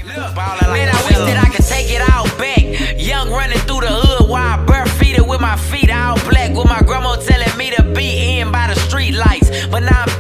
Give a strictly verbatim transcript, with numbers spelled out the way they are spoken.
Man, I wish that I could take it all back. Young running through the hood while I bare feet with my feet all black, with my grandma telling me to be in by the street lights. But now I'm